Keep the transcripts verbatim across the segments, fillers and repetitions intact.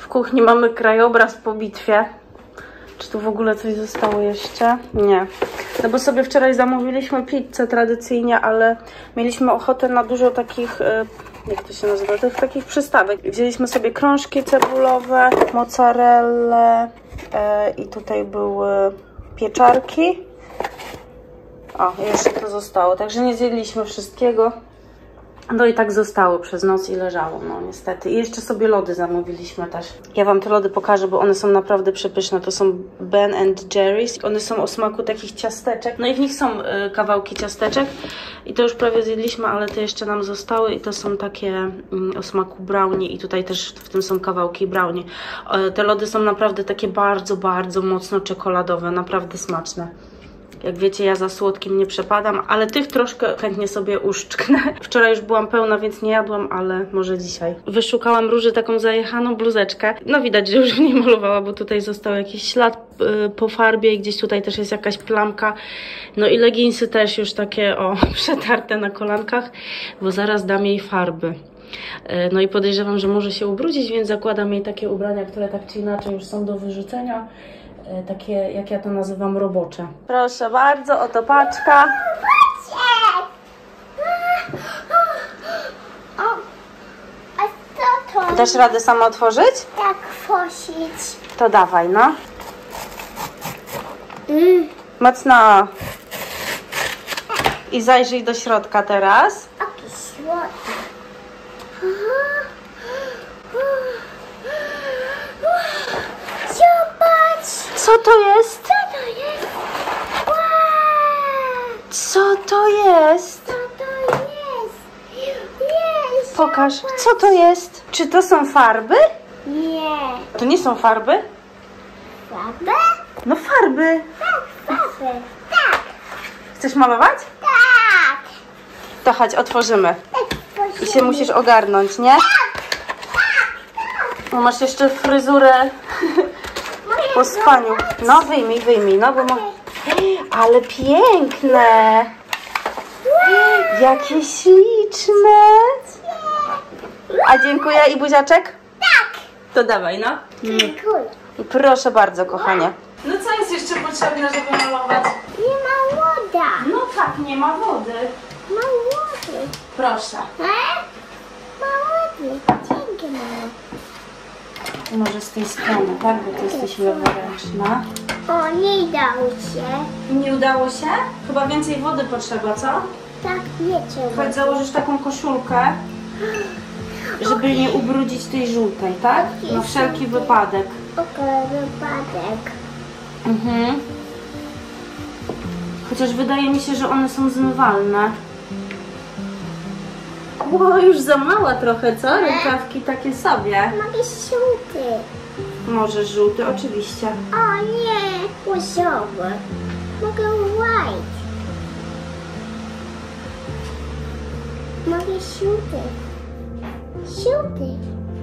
kuchni mamy krajobraz po bitwie. Czy tu w ogóle coś zostało jeszcze? Nie. No bo sobie wczoraj zamówiliśmy pizzę tradycyjnie, ale mieliśmy ochotę na dużo takich, jak to się nazywa, tych takich przystawek. Wzięliśmy sobie krążki cebulowe, mozzarellę e, i tutaj były pieczarki. O, jeszcze to zostało, także nie zjedliśmy wszystkiego. No i tak zostało przez noc i leżało, no niestety. I jeszcze sobie lody zamówiliśmy też. Ja wam te lody pokażę, bo one są naprawdę przepyszne. To są Ben and Jerry's. One są o smaku takich ciasteczek. No i w nich są y, kawałki ciasteczek. I to już prawie zjedliśmy, ale te jeszcze nam zostały. I to są takie y, o smaku brownie. I tutaj też w tym są kawałki brownie. Y, te lody są naprawdę takie bardzo, bardzo mocno czekoladowe. Naprawdę smaczne. Jak wiecie, ja za słodkim nie przepadam, ale tych troszkę chętnie sobie uszczknę. Wczoraj już byłam pełna, więc nie jadłam, ale może dzisiaj. Wyszukałam Róży taką zajechaną bluzeczkę. No widać, że już nie malowała, bo tutaj został jakiś ślad yy, po farbie i gdzieś tutaj też jest jakaś plamka. No i leginsy też już takie, o, przetarte na kolankach, bo zaraz dam jej farby. No i podejrzewam, że może się ubrudzić, więc zakładam jej takie ubrania, które tak czy inaczej już są do wyrzucenia. Takie, jak ja to nazywam, robocze. Proszę bardzo, oto paczka. A co to? Dasz radę sama otworzyć? Tak, otworzyć. To dawaj, no. Mm. Mocno. I zajrzyj do środka teraz. Jaki słodki. Co to jest? Co to jest? Wow! Co to jest? Co to jest? Jest! Pokaż, co to jest? Czy to są farby? Nie. To nie są farby? Farby? No farby. Tak, farby. Tak. Chcesz malować? Tak. To chodź, otworzymy. Tak, I się musisz ogarnąć, nie? No masz jeszcze fryzurę po spaniu. No wyjmij, wyjmij, no bo ma... Ale piękne! Jakie śliczne! A dziękuję i buziaczek? Tak. To dawaj, no. Dziękuję. Proszę bardzo, kochanie. No co jest jeszcze potrzebne, żeby malować? Nie ma woda. No tak, nie ma wody. Ma wody. Proszę. E? Ma wody. Dzięki, mamo. Może z tej strony, tak? Bo ty jesteś leworęczna. O, nie dało się. Nie udało się? Chyba więcej wody potrzeba, co? Tak, nie trzeba. Chodź, założysz taką koszulkę, żeby nie ubrudzić tej żółtej, tak? Na wszelki wypadek. Okej, wypadek. Mhm. Chociaż wydaje mi się, że one są zmywalne. Ło, już za mała trochę, co? Rękawki takie sobie. Mogę żółty. Może żółty, oczywiście. O nie, łosiowy. Mogę white. Mogę żółty. Żółty.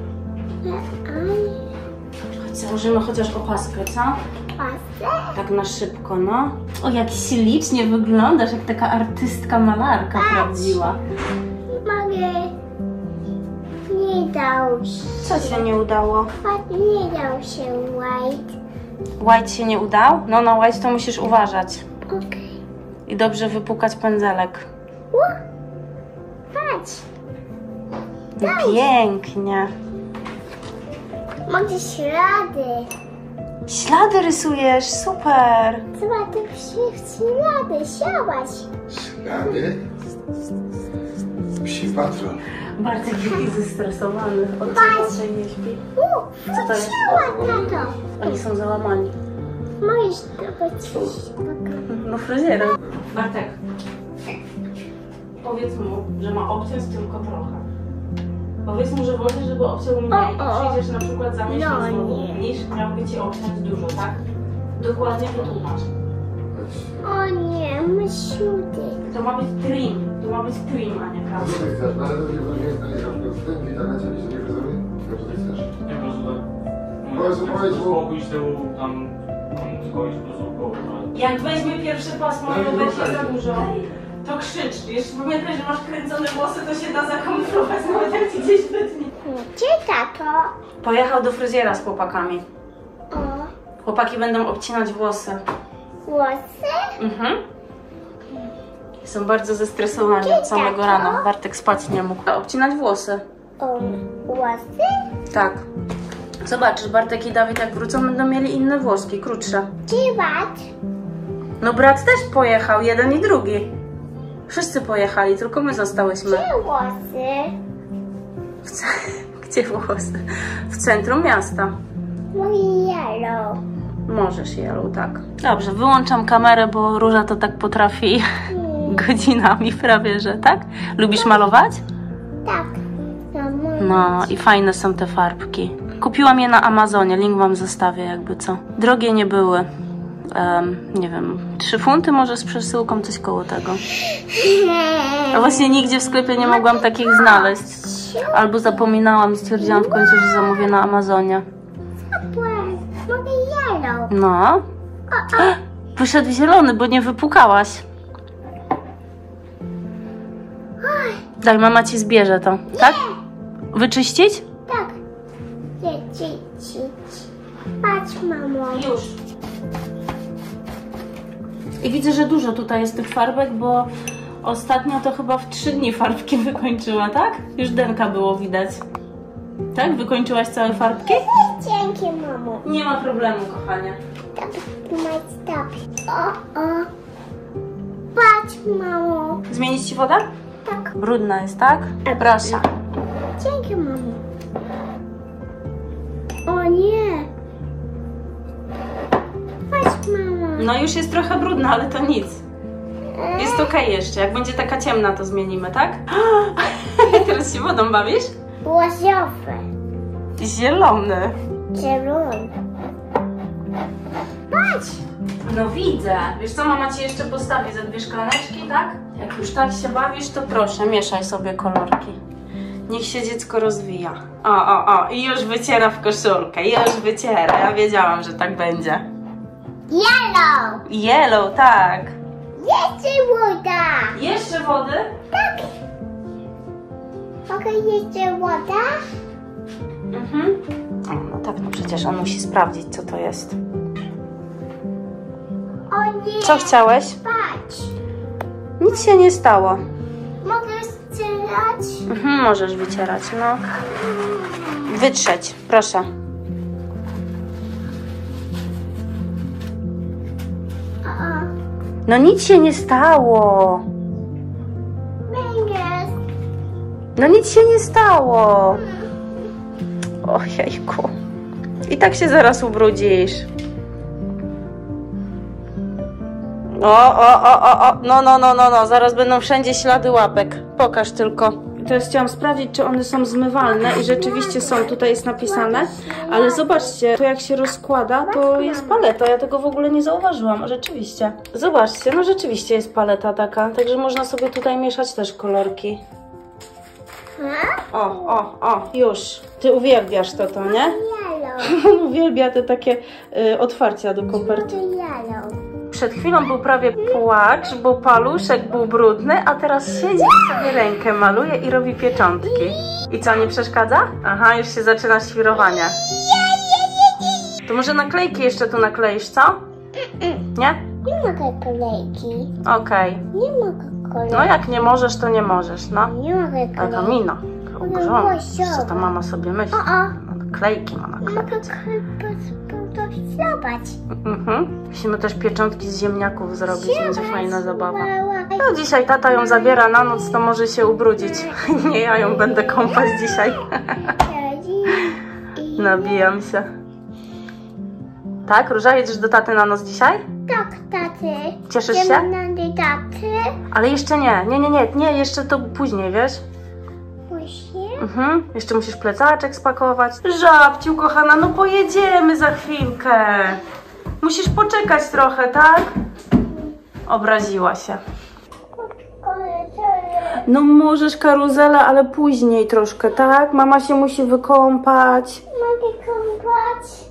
Chodź, założymy chociaż opaskę, co? Pasę? Tak na szybko, no. O, jak ślicznie wyglądasz, jak taka artystka, malarka prawdziwa. Mogę... Nie dało się. Co się nie udało? Nie dał się white. White się nie udał? No na white to musisz uważać. Okej. I dobrze wypukać pędzelek. Okay. Patrz. I pięknie. Mogę ślady. Ślady rysujesz, super. Zobacz, te ślady, zobacz. Ślady? Psi patrol. Bartek jest zestresowany. Od Patrz. czego nie śpi. U, Co to jest? wróciła, tato. Oni są załamani. Możesz zrobić No fryzjerem. Bartek, powiedz mu, że ma obciąć tylko trochę. Powiedz mu, że wolę, żeby obciął mniej i O, o. przyjdziesz na przykład za miesiąc No, znowu, nie. niż miałby ci obciąć dużo, tak? Dokładnie wytłumacz. O nie, my siódy. To ma być trim. To ma być trim, a nie Co prawda. ty chcesz? Ale to nie powinien stać w tym internecie, że nie wyzoruje? Co ty chcesz? Nie, po prostu tak. Powiedz mu, powiedz mu. Spokój z tyłu, tam, tam kogoś po prostu koło. Jak weźmie pierwszy pasmo, No i to będzie ruszajcie. za dużo, to krzycz. Jeśli pamiętaj, że masz kręcone włosy, to się da zakamuflować, nawet jak ci gdzieś wytnie. Gdzie tato? Pojechał do fryzjera z chłopakami. O, Chłopaki będą obcinać włosy. włosy? Mhm. Są bardzo zestresowani od samego rana. Bartek spać nie mógł. Obcinać włosy. O, włosy? Tak. Zobaczysz, Bartek i Dawid jak wrócą, będą mieli inne włoski, krótsze. Gdzie brat? No brat też pojechał, jeden i drugi. Wszyscy pojechali, tylko my zostałyśmy. Gdzie włosy? W ce... Gdzie włosy? W centrum miasta. Mój yellow. Możesz, Jelu, tak. Dobrze, wyłączam kamerę, bo Róża to tak potrafi godzinami prawie, że tak? Lubisz malować? Tak. Mamo. No i fajne są te farbki. Kupiłam je na Amazonie, link wam zostawię jakby co. Drogie nie były. Um, nie wiem, trzy funty może z przesyłką, coś koło tego. A właśnie nigdzie w sklepie nie mogłam takich znaleźć. Albo zapominałam i stwierdziłam w końcu, że zamówię na Amazonie. Mogę yellow. No. Wyszedł zielony, bo nie wypukałaś. Daj, mama ci zbierze to, tak? Wyczyścić? Tak. Wyczyścić. Patrz, mamo. Już. I widzę, że dużo tutaj jest tych farbek, bo ostatnio to chyba w trzy dni farbki wykończyła, tak? Już denka było widać. Tak? Wykończyłaś całe farbki? Dzięki, mamo. Nie ma problemu, kochanie. Tak, my stop. O, o. Patrz, mamo. Zmienić ci wodę? Tak. Brudna jest, tak? Proszę. Dzięki, mamo. O nie. Patrz, mamo. No już jest trochę brudna, ale to nic. Jest okej jeszcze. Jak będzie taka ciemna, to zmienimy, tak? Teraz się wodą bawisz? Łosiowy. Zielony. Zielony. Patrz. No widzę. Wiesz co, mama ci jeszcze postawi ze dwie szklaneczki, tak? Jak już tak się bawisz, to proszę, mieszaj sobie kolorki. Niech się dziecko rozwija. O, o, o. I już wyciera w koszulkę. Już wyciera. Ja wiedziałam, że tak będzie. Yellow. Yellow, tak. Jeszcze woda. Jeszcze wody? Tak. Mogę jeszcze woda? Mhm. O, no tak, no przecież on musi sprawdzić, co to jest. O nie. Co chciałeś? Patrz. Nic się nie stało. Mogę strzelać? Mhm, możesz wycierać, no. Wytrzeć, proszę. O, No nic się nie stało. Fingers. No nic się nie stało. Ojejku. I tak się zaraz ubrudzisz. O, o, o, o, o. No, no, no, no, no. Zaraz będą wszędzie ślady łapek. Pokaż tylko. Teraz chciałam sprawdzić, czy one są zmywalne i rzeczywiście są. Tutaj jest napisane. Ale zobaczcie, to jak się rozkłada, to jest paleta. Ja tego w ogóle nie zauważyłam. Rzeczywiście. Zobaczcie, no rzeczywiście jest paleta taka. Także można sobie tutaj mieszać też kolorki. O, o, o, już. Ty uwielbiasz to, to, nie? Yellow. On uwielbia te takie y, otwarcia do kopert. Mogę yellow. Przed chwilą był prawie płacz, bo paluszek był brudny, a teraz siedzi i sobie rękę maluje i robi pieczątki. I co, nie przeszkadza? Aha, już się zaczyna świrowanie. To może naklejki jeszcze tu nakleisz, co? Nie? Nie mogę kolejki. Okej. Nie mogę kolejki. No jak nie możesz, to nie możesz, no. Nie mogę Ale to kolejki. Mino. Ogromne. Co ta mama sobie myśli? O, o. No, klejki ma nakleić. Mogę to zobacz. Mhm. Musimy też pieczątki z ziemniaków zrobić, będzie fajna zabawa. No dzisiaj tata ją zabiera na noc, to może się ubrudzić. Nie, ja ją będę kąpać dzisiaj. Nabijam się. Tak, Róża, jedziesz do taty na noc dzisiaj? Tak, taty. Cieszysz się? Idziemy do taty. Ale jeszcze nie, nie, nie, nie, nie, jeszcze to później, wiesz? Musi. Mhm. Jeszcze musisz plecaczek spakować. Żabciu, kochana, no pojedziemy za chwilkę. Musisz poczekać trochę, tak? Obraziła się. No możesz karuzelę, ale później troszkę, tak? Mama się musi wykąpać. Mogę kąpać.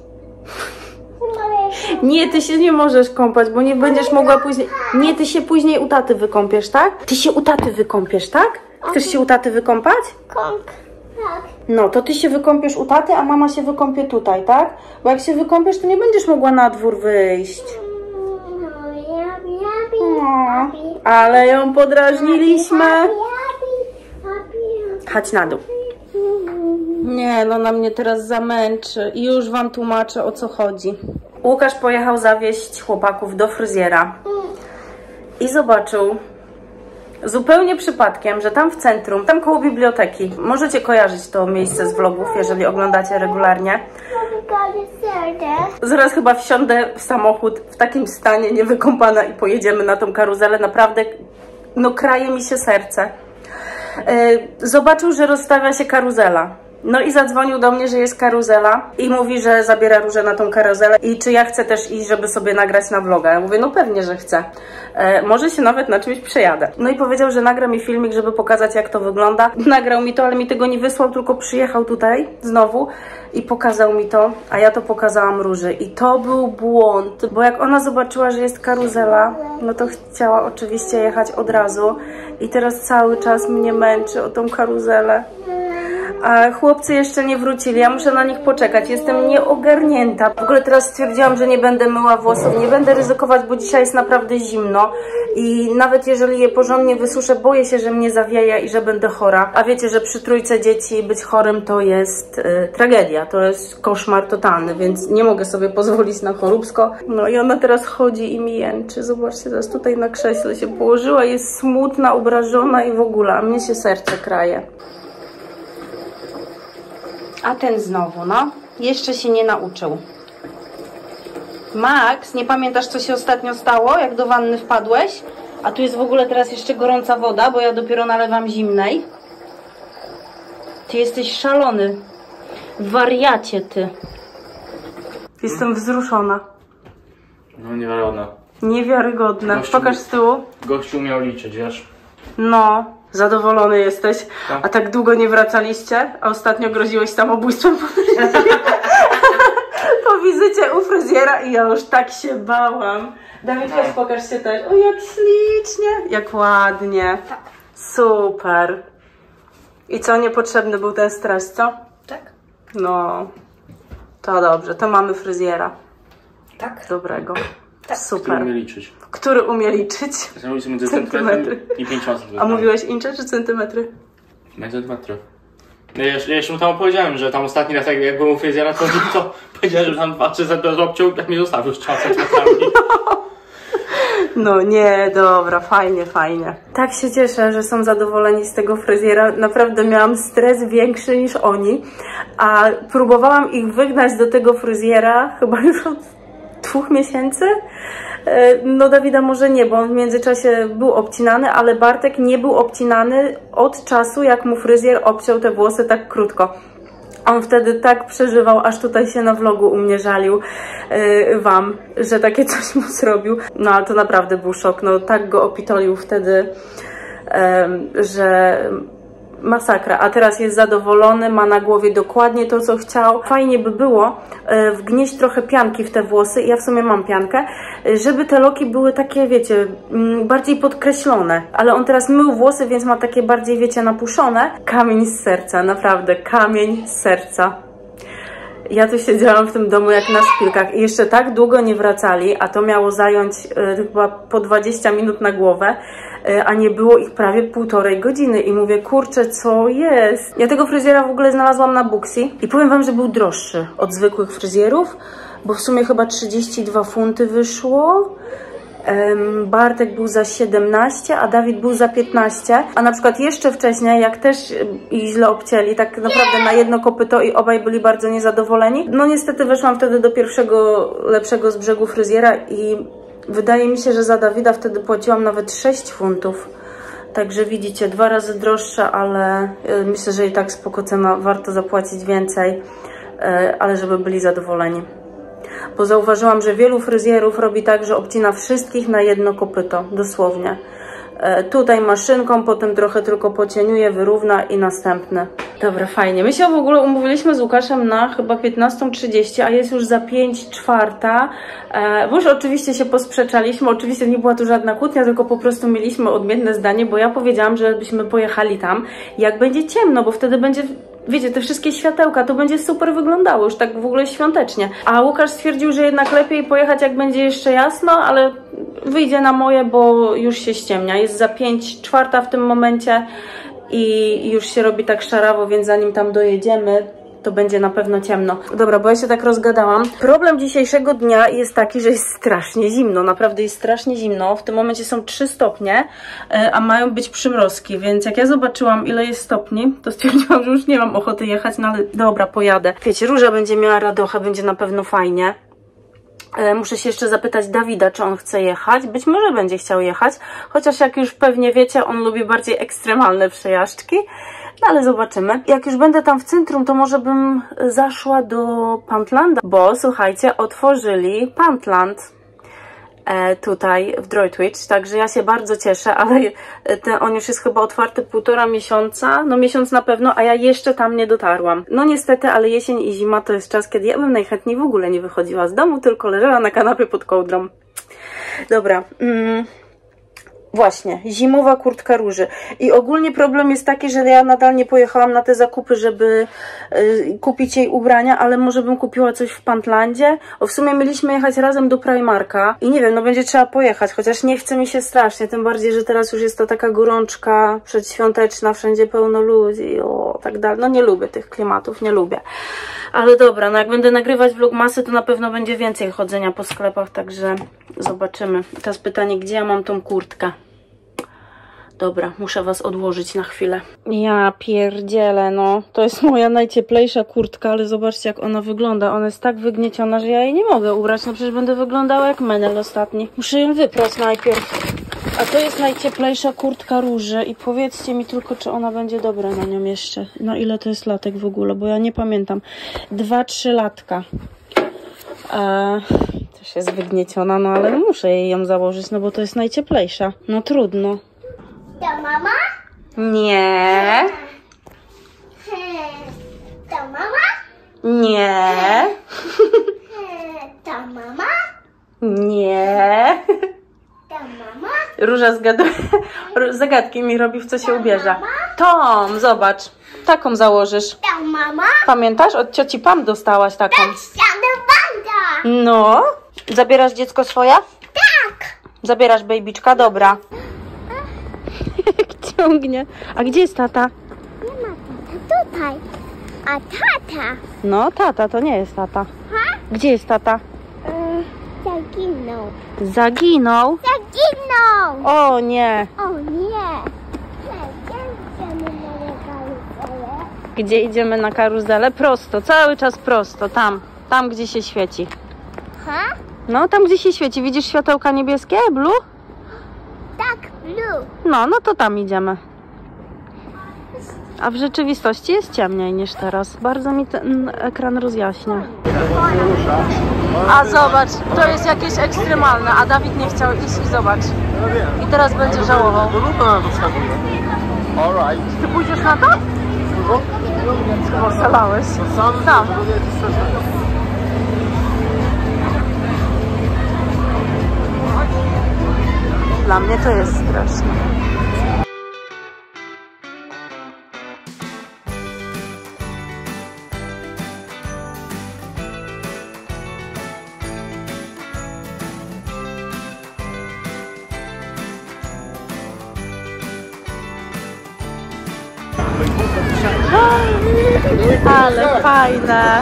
Nie, ty się nie możesz kąpać, bo nie będziesz mogła później... Nie, ty się później u taty wykąpiesz, tak? Ty się u taty wykąpiesz, tak? Chcesz się u taty wykąpać? Kąp. Tak. No, to ty się wykąpiesz u taty, a mama się wykąpie tutaj, tak? Bo jak się wykąpiesz, to nie będziesz mogła na dwór wyjść. No, ale ją podrażniliśmy. Chodź na dół. Nie, no na mnie teraz zamęczy. I już wam tłumaczę, o co chodzi. Łukasz pojechał zawieźć chłopaków do fryzjera i zobaczył zupełnie przypadkiem, że tam w centrum, tam koło biblioteki, możecie kojarzyć to miejsce z vlogów, jeżeli oglądacie regularnie. Zaraz chyba wsiądę w samochód w takim stanie, niewykąpana, i pojedziemy na tą karuzelę. Naprawdę, no kraje mi się serce. Zobaczył, że rozstawia się karuzela. No i zadzwonił do mnie, że jest karuzela i mówi, że zabiera Różę na tą karuzelę i czy ja chcę też iść, żeby sobie nagrać na vloga. Ja mówię, no pewnie, że chcę. E, może się nawet na czymś przejadę. No i powiedział, że nagra mi filmik, żeby pokazać, jak to wygląda. Nagrał mi to, ale mi tego nie wysłał, tylko przyjechał tutaj znowu i pokazał mi to, a ja to pokazałam Róży. I to był błąd, bo jak ona zobaczyła, że jest karuzela, no to chciała oczywiście jechać od razu i teraz cały czas mnie męczy o tą karuzelę. A chłopcy jeszcze nie wrócili, ja muszę na nich poczekać, jestem nieogarnięta. W ogóle teraz stwierdziłam, że nie będę myła włosów, nie będę ryzykować, bo dzisiaj jest naprawdę zimno i nawet jeżeli je porządnie wysuszę, boję się, że mnie zawieje i że będę chora. A wiecie, że przy trójce dzieci być chorym to jest y, tragedia, to jest koszmar totalny, więc nie mogę sobie pozwolić na choróbsko. No i ona teraz chodzi i mi jęczy, zobaczcie, teraz tutaj na krześle się położyła, jest smutna, obrażona i w ogóle, a mnie się serce kraje. A ten znowu, no. Jeszcze się nie nauczył. Max, nie pamiętasz, co się ostatnio stało, jak do wanny wpadłeś? A tu jest w ogóle teraz jeszcze gorąca woda, bo ja dopiero nalewam zimnej. Ty jesteś szalony. Wariacie ty. Jestem wzruszona. No niewiarygodne. Niewiarygodne. Gościu, Pokaż z tyłu. Gościu umiał liczyć, wiesz? No, zadowolony jesteś. Tak. A tak długo nie wracaliście? A ostatnio groziłeś samobójstwem po, po wizycie u fryzjera i ja już tak się bałam. Dawid, chodź, pokaż się też. O, jak ślicznie. Jak ładnie. Super. I co, niepotrzebny był ten stres, co? Tak. No, to dobrze. To mamy fryzjera. Tak. Dobrego. Tak. Super. Który umie liczyć. Który umie liczyć? Między Centymetry. centymetrem i pięcioma centymetrami. A mówiłeś incze czy centymetry? Centymetry. Ja jeszcze, ja jeszcze mu tam opowiedziałem, że tam ostatni raz jak, jak byłem u fryzjera, to, to powiedziałem, że tam dwa trzy centymetry obciął, jak mnie zostawił z trzema centymetrami. No nie, dobra, fajnie, fajnie. Tak się cieszę, że są zadowoleni z tego fryzjera. Naprawdę miałam stres większy niż oni, a próbowałam ich wygnać do tego fryzjera chyba już od dwóch miesięcy. No Dawida może nie, bo on w międzyczasie był obcinany, ale Bartek nie był obcinany od czasu, jak mu fryzjer obciął te włosy tak krótko. On wtedy tak przeżywał, aż tutaj się na vlogu u mnie żalił yy, wam, że takie coś mu zrobił. No ale to naprawdę był szok, no tak go opitolił wtedy, yy, że masakra. A teraz jest zadowolony, ma na głowie dokładnie to, co chciał. Fajnie by było yy, wgnieść trochę pianki w te włosy, ja w sumie mam piankę, yy, żeby te loki były takie, wiecie, yy, bardziej podkreślone. Ale on teraz mył włosy, więc ma takie bardziej, wiecie, napuszone. Kamień z serca, naprawdę, kamień z serca. Ja tu siedziałam w tym domu jak na szpilkach i jeszcze tak długo nie wracali, a to miało zająć y, chyba po dwadzieścia minut na głowę, y, a nie było ich prawie półtorej godziny i mówię, kurczę, co jest? Ja tego fryzjera w ogóle znalazłam na Booksy i powiem wam, że był droższy od zwykłych fryzjerów, bo w sumie chyba trzydzieści dwa funty wyszło. Bartek był za siedemnaście, a Dawid był za piętnaście, a na przykład jeszcze wcześniej, jak też ich źle obcięli, tak naprawdę na jedno kopyto i obaj byli bardzo niezadowoleni. No niestety weszłam wtedy do pierwszego lepszego z brzegu fryzjera i wydaje mi się, że za Dawida wtedy płaciłam nawet sześć funtów. Także widzicie, dwa razy droższe, ale myślę, że i tak spoko cena, warto zapłacić więcej, ale żeby byli zadowoleni. Bo zauważyłam, że wielu fryzjerów robi tak, że obcina wszystkich na jedno kopyto, dosłownie. E, tutaj maszynką, potem trochę tylko pocieniuje, wyrówna i następne. Dobra, fajnie. My się w ogóle umówiliśmy z Łukaszem na chyba piętnastą trzydzieści, a jest już za pięć czwarta. E, bo już oczywiście się posprzeczaliśmy, oczywiście nie była tu żadna kłótnia, tylko po prostu mieliśmy odmienne zdanie, bo ja powiedziałam, żebyśmy pojechali tam, jak będzie ciemno, bo wtedy będzie wiecie, te wszystkie światełka, to będzie super wyglądało, już tak w ogóle świątecznie. A Łukasz stwierdził, że jednak lepiej pojechać, jak będzie jeszcze jasno, ale wyjdzie na moje, bo już się ściemnia. Jest za pięć czwarta w tym momencie i już się robi tak szarawo, więc zanim tam dojedziemy, to będzie na pewno ciemno. Dobra, bo ja się tak rozgadałam. Problem dzisiejszego dnia jest taki, że jest strasznie zimno. Naprawdę jest strasznie zimno. W tym momencie są trzy stopnie, a mają być przymrozki, więc jak ja zobaczyłam, ile jest stopni, to stwierdziłam, że już nie mam ochoty jechać, no ale dobra, pojadę. Wiecie, Róża będzie miała radochę, będzie na pewno fajnie. Muszę się jeszcze zapytać Dawida, czy on chce jechać. Być może będzie chciał jechać, chociaż jak już pewnie wiecie, on lubi bardziej ekstremalne przejażdżki. No ale zobaczymy. Jak już będę tam w centrum, to może bym zaszła do Puntlanda, bo słuchajcie, otworzyli Puntland e, tutaj w Droitwich, także ja się bardzo cieszę, ale ten, on już jest chyba otwarty półtora miesiąca, no miesiąc na pewno, a ja jeszcze tam nie dotarłam. No niestety, ale jesień i zima to jest czas, kiedy ja bym najchętniej w ogóle nie wychodziła z domu, tylko leżała na kanapie pod kołdrą. Dobra. Mm. Właśnie, zimowa kurtka Róży. I ogólnie problem jest taki, że ja nadal nie pojechałam na te zakupy, żeby y, kupić jej ubrania, ale może bym kupiła coś w Puntlandzie. O, w sumie mieliśmy jechać razem do Primarka i nie wiem, no będzie trzeba pojechać, chociaż nie chce mi się strasznie, tym bardziej, że teraz już jest to taka gorączka przedświąteczna, wszędzie pełno ludzi, o, tak dalej. No nie lubię tych klimatów, nie lubię. Ale dobra, no jak będę nagrywać vlogmasy, to na pewno będzie więcej chodzenia po sklepach, także zobaczymy. Teraz pytanie, gdzie ja mam tą kurtkę? Dobra, muszę was odłożyć na chwilę. Ja pierdzielę, no. To jest moja najcieplejsza kurtka, ale zobaczcie, jak ona wygląda. Ona jest tak wygnieciona, że ja jej nie mogę ubrać. No przecież będę wyglądała jak menel ostatni. Muszę ją wyprać najpierw. A to jest najcieplejsza kurtka Róży i powiedzcie mi tylko, czy ona będzie dobra na nią jeszcze. Na ile to jest latek w ogóle, bo ja nie pamiętam. Dwa, trzy latka. Eee, też jest wygnieciona, no ale muszę jej ją założyć, no bo to jest najcieplejsza. No trudno. To mama? Nie. To mama? Nie. To mama? Nie. To mama? Róża zgaduje, zagadki mi robi, w co się ubierze. Tom, zobacz. Taką założysz. To mama? Pamiętasz? Od cioci Pam dostałaś taką. Siadę banda! No. Zabierasz dziecko swoje? Tak! Zabierasz babyczka? Dobra. Jak ciągnie. A gdzie jest tata? Nie ma tata tutaj. A tata? No, tata, to nie jest tata. Ha? Gdzie jest tata? E, zaginął. Zaginął? Zaginął! O nie. O nie! Idziemy na karuzelę. Gdzie idziemy na karuzelę? Prosto, cały czas prosto. Tam, tam gdzie się świeci. Ha? No, tam gdzie się świeci. Widzisz światełka niebieskie? Blue? Tak, blue. No, no to tam idziemy. A w rzeczywistości jest ciemniej niż teraz. Bardzo mi ten ekran rozjaśnia. A zobacz, to jest jakieś ekstremalne, a Dawid nie chciał iść i zobacz. I teraz będzie żałował. Ty pójdziesz na to? Chyba szalałeś. Tam. Dla mnie to jest straszne. Ale fajne.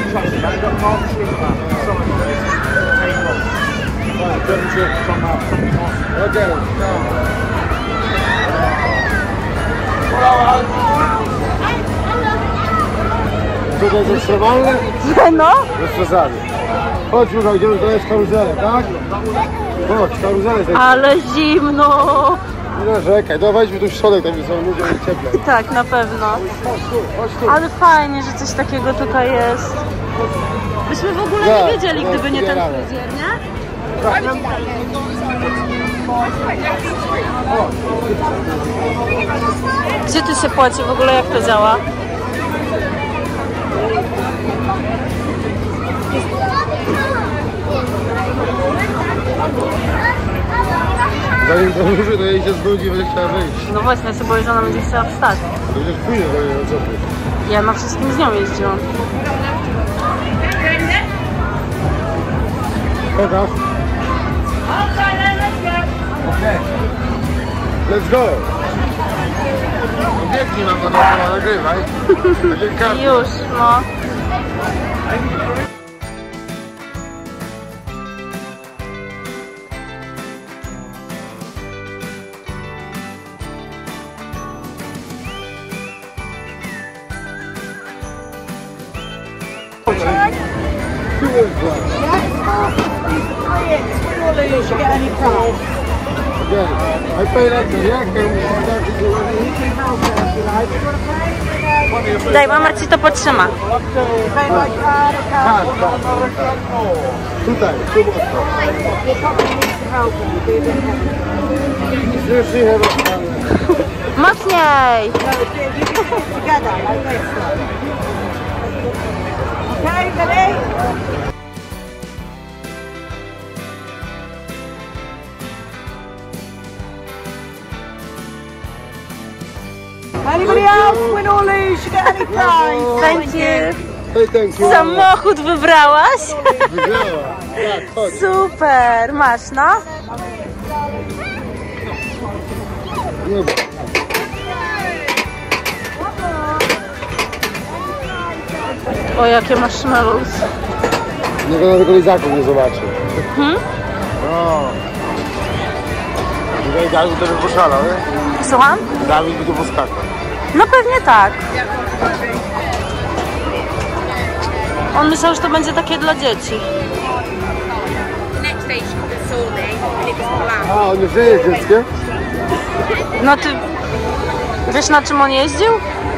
Co to jest ekstremalne? No. Bez przesady. Chodź, Róża, idziemy do karuzelę, tak? Chodź, karuzelę zejdziemy. Ale zimno. Nie narzekaj, no wejdźmy tu w środek, tam są ludzie i cieplej. Tak, na pewno. Chodź tu, chodź tu. Ale fajnie, że coś takiego tutaj jest. Byśmy w ogóle Tak, nie wiedzieli, tak, gdyby nie ten zbieramy. fryzjer, nie? Tak. Gdzie tu się płaci w ogóle, jak to działa? Zanim to Róży, to jej się znudzi, będzie chciała wyjść. No właśnie, ja się boję, że ona będzie chciała wstać. To będziesz później, to nie wiem co ty. Ja na wszystkim z nią jeździłam. Pokaż. Okej. Let's go. Biegnij nam to na nagrywaj. Już, no. I pay that to yeah. Daj, mama ci to potrzyma. Tutaj, tu mocno. Już nie Mocniej! Anybody else win or lose, you get any prize. Thank you. Hey, thank you. Samochód wybrałaś? Wygrała. Tak, chodź. Super, masz no? Nie, O, jakie marshmallows. nie go na tego lizaku nie zobaczył. Hmm? No. Tutaj Dawid to by poszalał, nie? Słucham? Dawid by to poskakał. No pewnie tak. On myślał, że to będzie takie dla dzieci. A, on już nie jest dzieckiem? No ty... Wiesz, na czym on jeździł?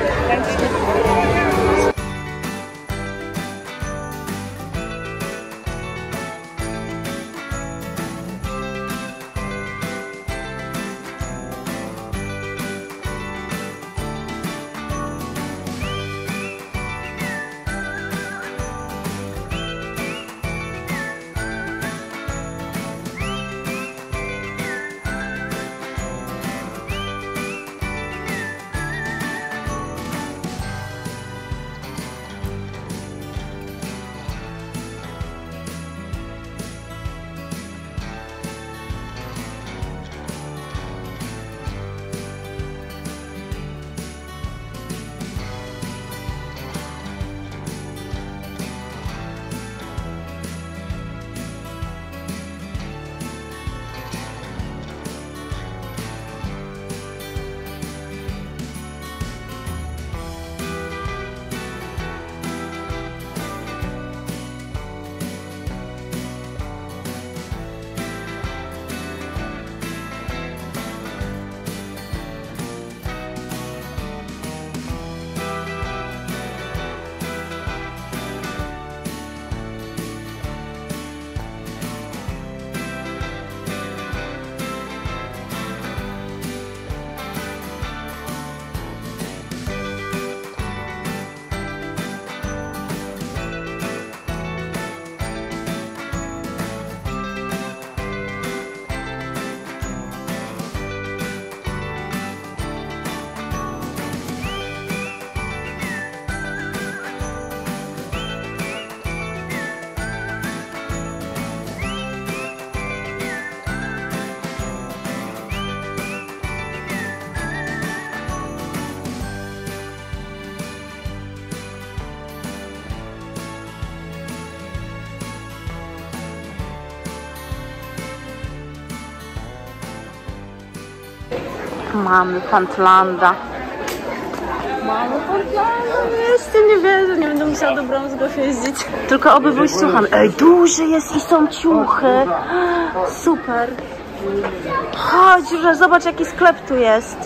Mamy Pantlanda. Mamy Pantlanda. Jeszcze nie wierzę, nie będę musiała do Brązgów jeździć. Tylko oby był słuchany. Ej, duży jest i są ciuchy. Super. Chodź, że zobacz jaki sklep tu jest.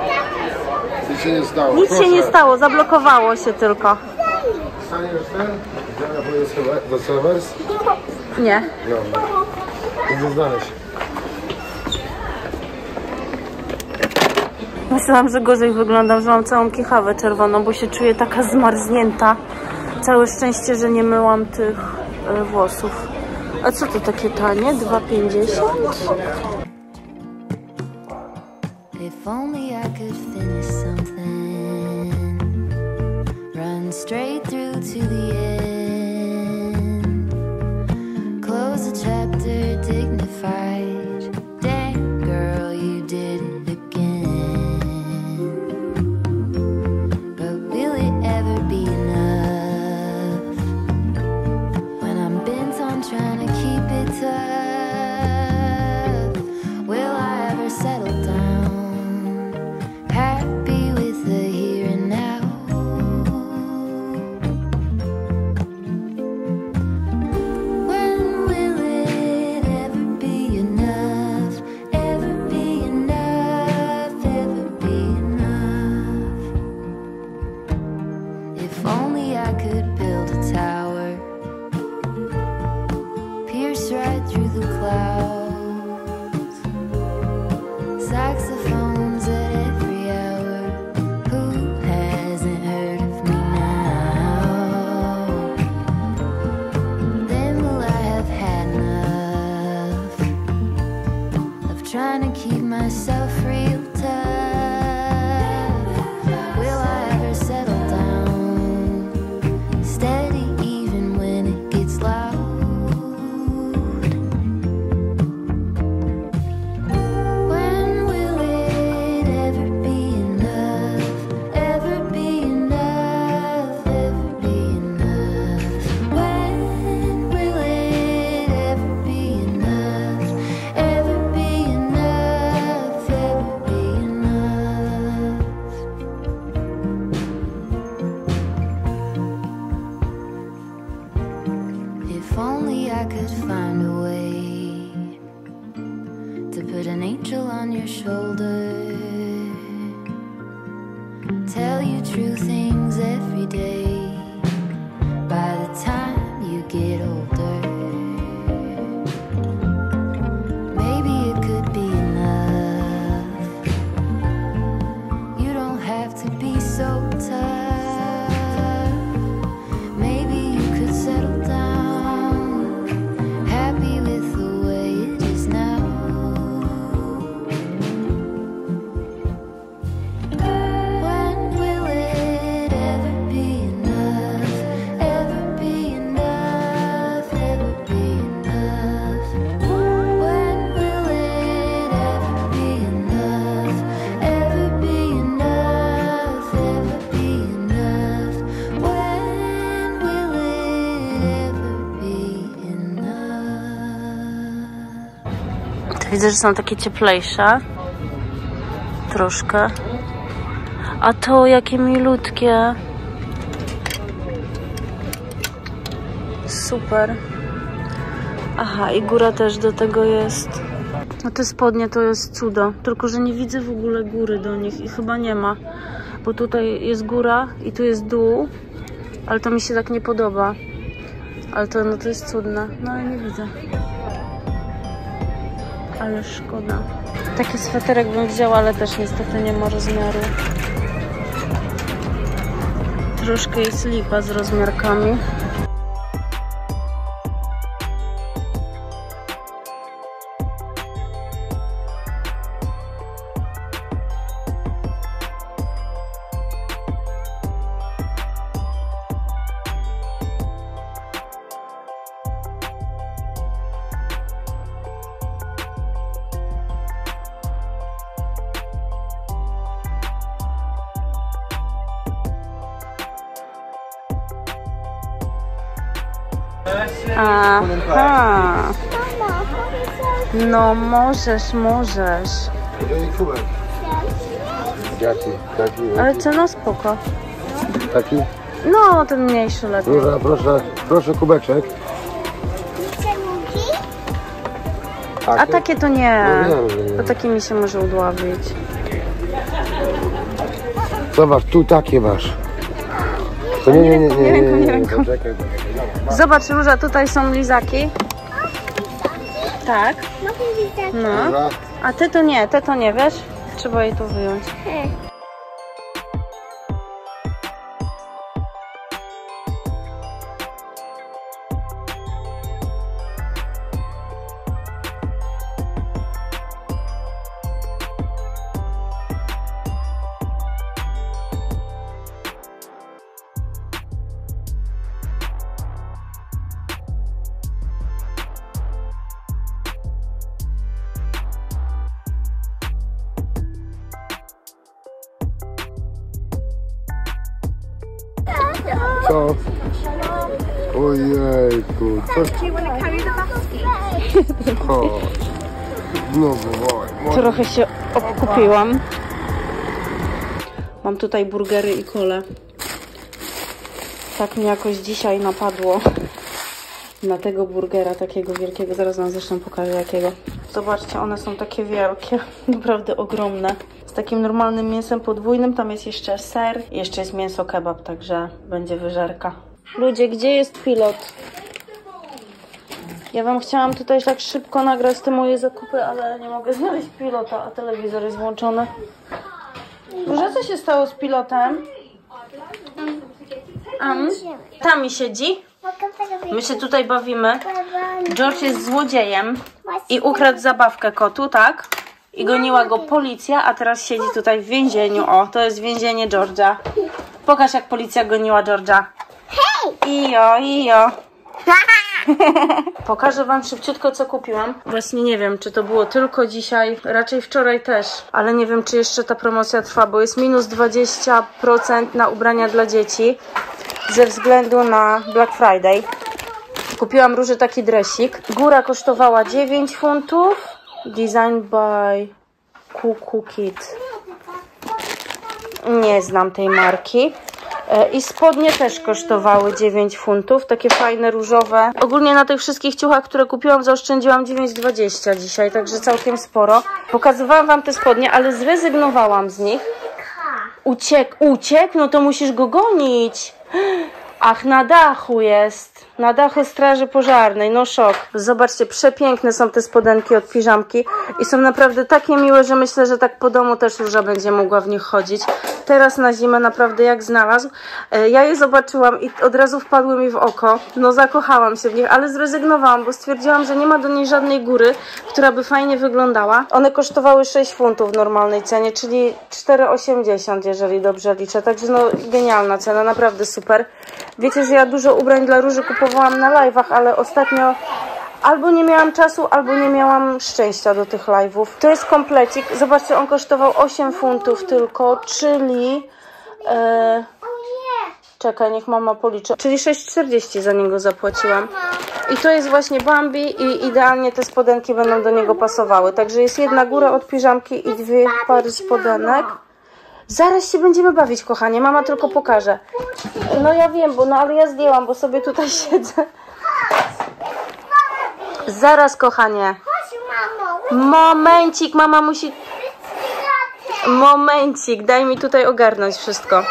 Nic się nie stało. Nic się nie stało, zablokowało się tylko. Staniesz ten? Do serwers? Nie. No. Idę znaleźć. Myślałam, że gorzej wyglądam, że mam całą kichawę czerwoną, bo się czuję taka zmarznięta. Całe szczęście, że nie myłam tych y, włosów. A co to takie tanie? dwa pięćdziesiąt? If only I could finish something riding straight through to the end. Close the chapter, dignified. Damn, girl, you did it again. But will it ever be enough when I'm bent on trying to keep it tough? Will I ever settle down, happy with the here and now? When will it ever be enough, ever be enough, ever be enough? If only I could build a tower, pierce right through the clouds. Saxophones at every hour. Who hasn't heard of me now? Then will I have had enough of trying to keep myself real tough? Will I ever settle down, steady even when it gets loud? When will it ever be enough, ever be enough, ever be enough? When will it ever be enough, ever be enough, ever be enough? If only I could find a way to put an angel on your shoulder, tell you true things every day. By the time you get older, maybe it could be enough. You don't have to be so tough. Maybe you could settle down, happy with the way it is now. When will it ever be enough, ever be enough, ever be enough? When will it ever be enough, ever be enough, ever be enough? When will it ever be enough? Widzę, że są takie cieplejsze. Troszkę. A to jakie milutkie. Super. Aha, i góra też do tego jest. A te spodnie to jest cudo. Tylko że nie widzę w ogóle góry do nich i chyba nie ma. Bo tutaj jest góra i tu jest dół. Ale to mi się tak nie podoba. Ale to, no to jest cudne. No ale nie widzę. Ale szkoda. Taki sweterek bym wzięła, ale też niestety nie ma rozmiaru. Troszkę jest lipa z rozmiarkami. Aha. No możesz, możesz. Kubek. Jaki? Taki? Ale cena spoko. Taki? No, ten mniejszy lepiej. Dobra, proszę, proszę kubeczek. A takie to nie. No wiem, że nie. Bo takimi się może udławić. Zobacz, tu takie masz. To nie, nie, nie, nie, nie, ręką, nie nie, ręką. poczekaj. Zobacz, Róża, tutaj są lizaki. Tak. No. Dobra. A te to nie, te to nie, wiesz? Trzeba je tu wyjąć. Co? Ojejku, coś... Chodź. Znowu, oj. Trochę się obkupiłam. Mam tutaj burgery i kole. Tak mnie jakoś dzisiaj napadło na tego burgera, takiego wielkiego. Zaraz wam zresztą pokażę jakiego. Zobaczcie, one są takie wielkie, naprawdę ogromne. Z takim normalnym mięsem podwójnym, tam jest jeszcze ser i jeszcze jest mięso kebab, także będzie wyżerka. Ludzie, gdzie jest pilot? Ja wam chciałam tutaj tak szybko nagrać te moje zakupy, ale nie mogę znaleźć pilota, a telewizor jest włączony. Może co się stało z pilotem? Um, tam mi siedzi. My się tutaj bawimy. George jest złodziejem i ukradł zabawkę kotu, tak? I goniła go policja, a teraz siedzi tutaj w więzieniu. O, to jest więzienie George'a. Pokaż, jak policja goniła George'a. Ijo, ijo. Pokażę wam szybciutko, co kupiłam. Właśnie nie wiem, czy to było tylko dzisiaj, raczej wczoraj też, ale nie wiem, czy jeszcze ta promocja trwa, bo jest minus dwadzieścia procent na ubrania dla dzieci ze względu na Black Friday. Kupiłam róży taki dresik. Góra kosztowała dziewięć funtów. Design by Kuku Kid. Nie znam tej marki. I spodnie też kosztowały dziewięć funtów, takie fajne, różowe. Ogólnie na tych wszystkich ciuchach, które kupiłam, zaoszczędziłam dziewięć dwadzieścia dzisiaj, także całkiem sporo. Pokazywałam wam te spodnie, ale zrezygnowałam z nich. Uciekł, uciekł? No to musisz go gonić. Ach, na dachu jest. Na dachu straży pożarnej, no szok. Zobaczcie, przepiękne są te spodenki od piżamki i są naprawdę takie miłe, że myślę, że tak po domu też Róża będzie mogła w nich chodzić. Teraz na zimę naprawdę jak znalazł. Ja je zobaczyłam i od razu wpadły mi w oko. No zakochałam się w nich, ale zrezygnowałam, bo stwierdziłam, że nie ma do niej żadnej góry, która by fajnie wyglądała. One kosztowały sześć funtów w normalnej cenie, czyli cztery osiemdziesiąt, jeżeli dobrze liczę. Także no genialna cena, naprawdę super. Wiecie, że ja dużo ubrań dla Róży kupowałam na live'ach, ale ostatnio albo nie miałam czasu, albo nie miałam szczęścia do tych live'ów. To jest komplecik. Zobaczcie, on kosztował osiem funtów tylko, czyli... E, czekaj, niech mama policzy. Czyli sześć czterdzieści za niego zapłaciłam. I to jest właśnie Bambi i idealnie te spodenki będą do niego pasowały. Także jest jedna góra od piżamki i dwie pary spodenek. Zaraz się będziemy bawić, kochanie. Mama tylko pokaże. No ja wiem, bo no ale ja zdjęłam, bo sobie tutaj siedzę. Zaraz, kochanie. Momencik, mama musi... Momencik, daj mi tutaj ogarnąć wszystko.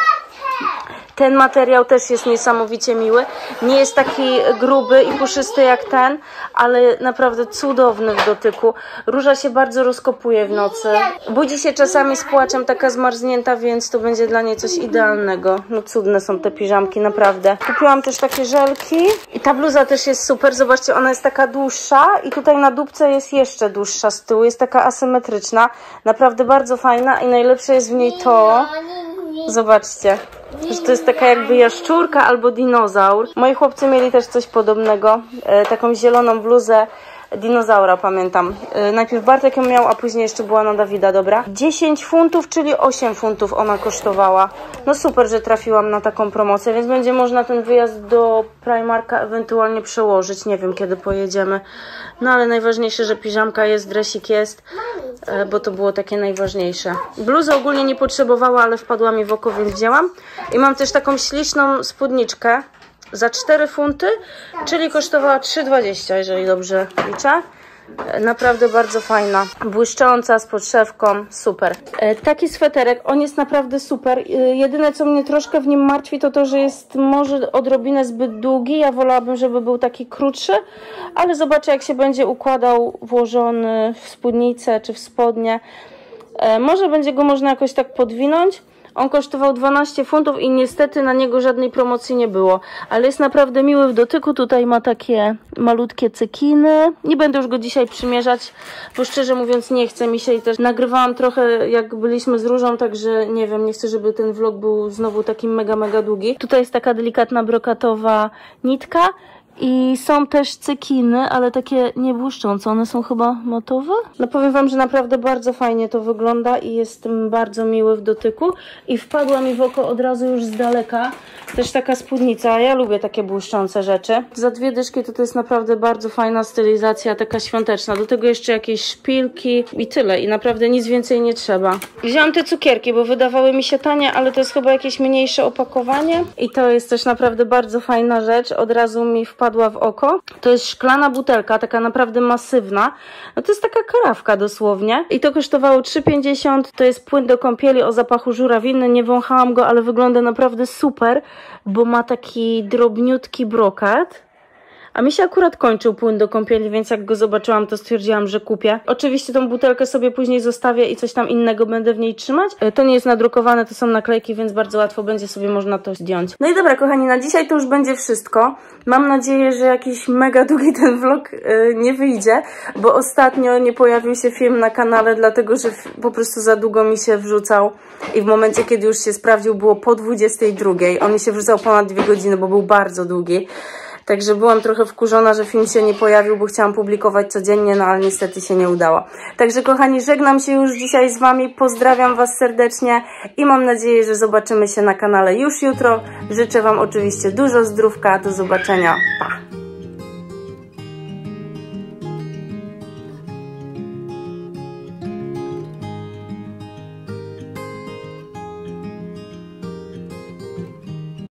Ten materiał też jest niesamowicie miły. Nie jest taki gruby i puszysty jak ten, ale naprawdę cudowny w dotyku. Róża się bardzo rozkopuje w nocy. Budzi się czasami z płaczem, taka zmarznięta, więc to będzie dla niej coś idealnego. No cudne są te piżamki, naprawdę. Kupiłam też takie żelki i ta bluza też jest super. Zobaczcie, ona jest taka dłuższa i tutaj na dupce jest jeszcze dłuższa z tyłu. Jest taka asymetryczna. Naprawdę bardzo fajna i najlepsze jest w niej to... Zobaczcie, że to jest taka jakby jaszczurka albo dinozaur. Moi chłopcy mieli też coś podobnego, e, taką zieloną bluzę dinozaura, pamiętam. E, najpierw Bartek ją miał, a później jeszcze była na Dawida, dobra. dziesięć funtów, czyli osiem funtów ona kosztowała. No super, że trafiłam na taką promocję, więc będzie można ten wyjazd do Primarka ewentualnie przełożyć. Nie wiem, kiedy pojedziemy. No ale najważniejsze, że piżamka jest, dresik jest, e, bo to było takie najważniejsze. Bluzę ogólnie nie potrzebowała, ale wpadła mi w oko, więc wzięłam. I mam też taką śliczną spódniczkę za cztery funty, czyli kosztowała trzy dwadzieścia, jeżeli dobrze liczę. Naprawdę bardzo fajna, błyszcząca, z podszewką, super. E, taki sweterek, on jest naprawdę super. E, jedyne, co mnie troszkę w nim martwi, to to, że jest może odrobinę zbyt długi. Ja wolałabym, żeby był taki krótszy, ale zobaczę, jak się będzie układał, włożony w spódnicę czy w spodnie. E, może będzie go można jakoś tak podwinąć. On kosztował dwanaście funtów i niestety na niego żadnej promocji nie było. Ale jest naprawdę miły w dotyku. Tutaj ma takie malutkie cekiny. Nie będę już go dzisiaj przymierzać, bo szczerze mówiąc nie chce mi się i też nagrywałam trochę jak byliśmy z Różą, także nie wiem, nie chcę, żeby ten vlog był znowu taki mega, mega długi. Tutaj jest taka delikatna brokatowa nitka. I są też cekiny, ale takie niebłyszczące. One są chyba matowe? No powiem wam, że naprawdę bardzo fajnie to wygląda i jest bardzo miły w dotyku. I wpadła mi w oko od razu już z daleka, Też taka spódnica, ja lubię takie błyszczące rzeczy. Za dwie dyszki to to jest naprawdę bardzo fajna stylizacja, taka świąteczna. Do tego jeszcze jakieś szpilki i tyle. I naprawdę nic więcej nie trzeba. Wziąłam te cukierki, bo wydawały mi się tanie, ale to jest chyba jakieś mniejsze opakowanie. I to jest też naprawdę bardzo fajna rzecz. Od razu mi wpadła w oko. To jest szklana butelka, taka naprawdę masywna. No to jest taka karawka dosłownie. I to kosztowało trzy pięćdziesiąt. To jest płyn do kąpieli o zapachu żurawiny. Nie wąchałam go, ale wygląda naprawdę super, bo ma taki drobniutki brokat. A mi się akurat kończył płyn do kąpieli, więc jak go zobaczyłam, to stwierdziłam, że kupię. Oczywiście tą butelkę sobie później zostawię i coś tam innego będę w niej trzymać. To nie jest nadrukowane, to są naklejki, więc bardzo łatwo będzie sobie można to zdjąć. No i dobra, kochani, na dzisiaj to już będzie wszystko. Mam nadzieję, że jakiś mega długi ten vlog yy, nie wyjdzie, bo ostatnio nie pojawił się film na kanale, dlatego że po prostu za długo mi się wrzucał i w momencie, kiedy już się sprawdził, było po dwudziestej drugiej. On mi się wrzucał ponad dwie godziny, bo był bardzo długi. Także byłam trochę wkurzona, że film się nie pojawił, bo chciałam publikować codziennie, no ale niestety się nie udało. Także kochani, żegnam się już dzisiaj z Wami, pozdrawiam Was serdecznie i mam nadzieję, że zobaczymy się na kanale już jutro. Życzę Wam oczywiście dużo zdrówka, do zobaczenia, pa!